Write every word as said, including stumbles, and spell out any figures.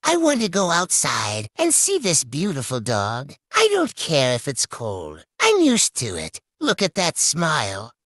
I want to go outside and see this beautiful dog. I don't care if it's cold. I'm used to it. Look at that smile.